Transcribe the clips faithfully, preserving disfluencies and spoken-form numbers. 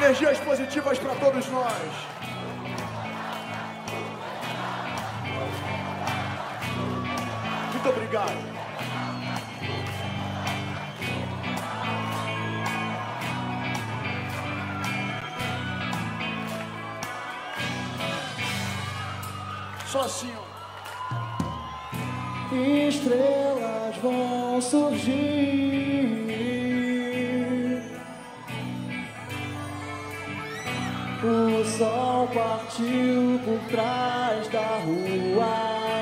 Energias positivas para todos nós. Muito obrigado. Só assim, ó. Estrelas vão surgir, o sol partiu por trás da rua.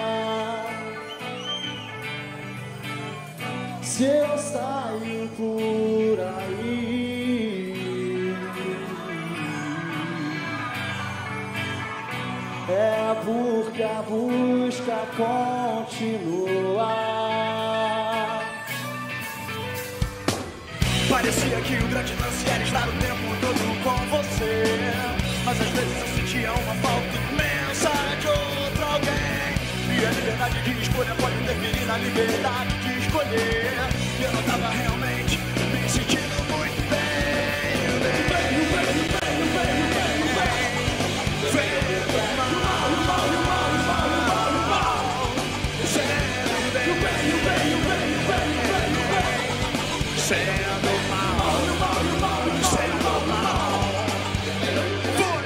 Se eu saio por aí, é porque a busca continua. Parecia que o grande lance era estar o tempo todo com você, mas às vezes eu sentia uma falta imensa de outro alguém. E a liberdade de escolha pode interferir na liberdade de escolher. E eu não tava realmente me sentindo muito bem. Bem, bem, bem, bem, bem, bem, bem, bem, mal, mal, mal, mal, mal, mal. Sendo bem, bem, bem, bem, bem, bem, bem. Sendo mal, mal, mal, sendo mal. Foi.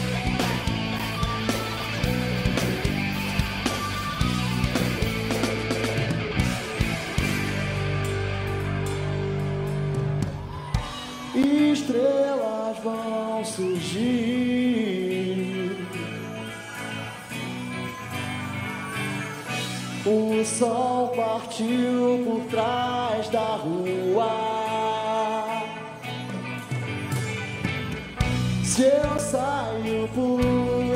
Estrelas vão surgir, o sol partiu por trás da rua. Se eu saio por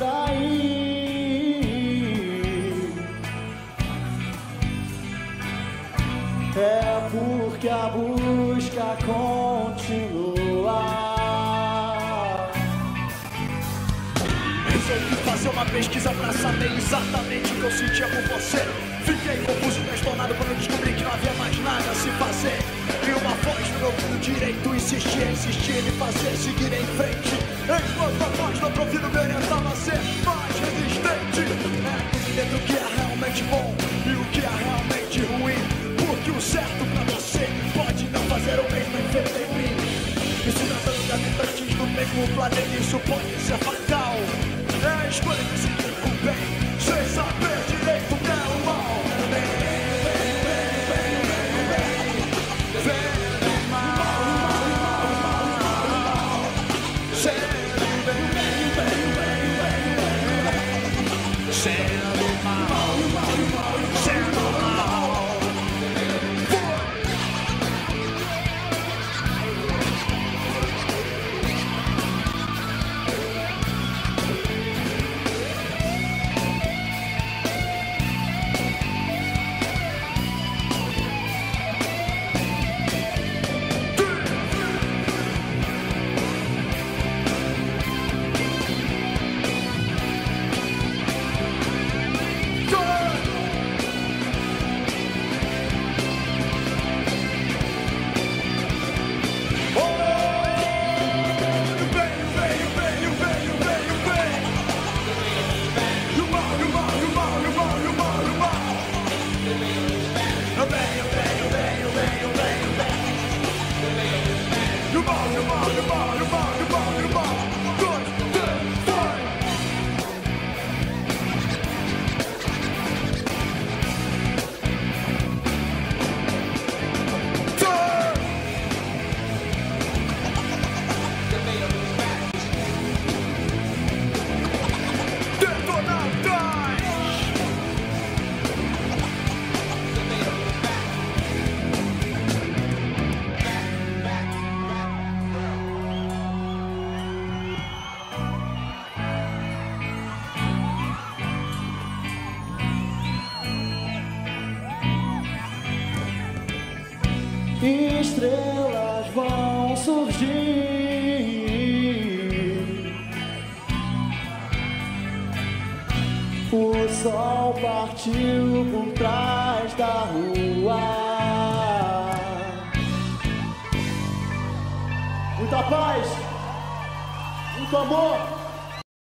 aí, é porque a busca continua. Resolvi fazer uma pesquisa pra saber exatamente o que eu sentia por você. Fiquei confuso e transtornado quando descobri que não havia mais nada a se fazer. E uma voz no meu ouvido direito insistia, insistia em me fazer seguir em frente, enquanto a voz do outro ouvido me orientava a ser mais resistente. É tudo dentro o que é realmente bom e o que é realmente ruim, porque o certo pra você pode não fazer o mesmo efeito em mim. E se tratando de habitantes do mesmo planeta, isso pode ser fatal. É a escolha de seguir com o bem, sem saber direito o que é o mal. Bem, bem, bem, bem, bem, bem, bem, mal, mal, mal, mal, mal. Sendo bem, bem, bem, bem, bem, sendo mal, mal, mal, sendo mal. Estrelas vão surgir, o sol partiu por trás da rua. Muita paz. Muito amor.